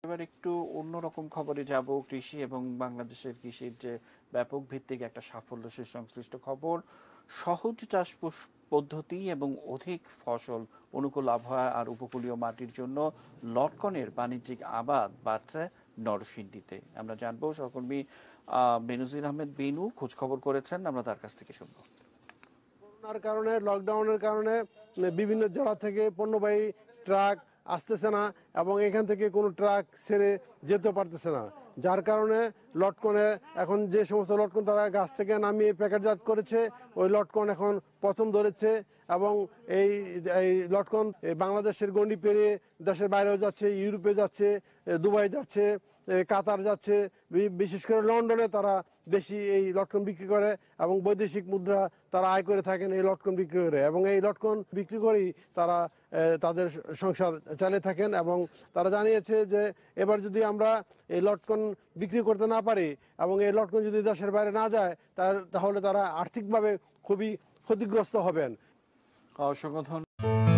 এবার একটু অন্যরকম খবরে যাব, কৃষি এবং বাংলাদেশের কৃষির যে ব্যাপক ভিত্তিক একটা সাফল্য সে সংশ্লিষ্ট খবর। সহজ চাষ পদ্ধতি এবং অধিক ফসল, অনুকূল আবহাওয়া আর উপকূলীয় মাটির জন্য লটকনের বাণিজ্যিক আবাদ বাড়ছে নরসিংদীতে। আমরা জানবো, সহকর্মী বেনজির আহমেদ বেনু খোঁজ খবর করেছেন, আমরা তার কাছ থেকে শুনবো। করোনার কারণে, লকডাউনের কারণে বিভিন্ন জেলা থেকে পণ্যবাহী ট্রাক আসতেছে না এবং এখান থেকে কোনো ট্রাক ছেড়ে যেতে পারতেছে না, যার কারণে লটকনে এখন যে সমস্ত লটকন তারা গাছ থেকে নামিয়ে প্যাকেটজাত করেছে, ওই লটকন এখন পচন ধরেছে এবং এই এই লটকন বাংলাদেশের গণ্ডি পেরিয়ে দেশের বাইরেও যাচ্ছে, ইউরোপে যাচ্ছে, দুবাই যাচ্ছে, কাতার যাচ্ছে, বিশেষ করে লন্ডনে তারা বেশি এই লটকন বিক্রি করে এবং বৈদেশিক মুদ্রা তারা আয় করে থাকেন এই লটকন বিক্রি করে, এবং এই লটকন বিক্রি করেই তারা তাদের সংসার চালিয়ে থাকেন। এবং তারা জানিয়েছে যে এবার যদি আমরা এই লটকন বিক্রি করতে না পারি এবং এই লটকন যদি দেশের বাইরে না যায় তাহলে তারা আর্থিকভাবে খুবই ক্ষতিগ্রস্ত হবেন। অসংখ্য ধন্যবাদ।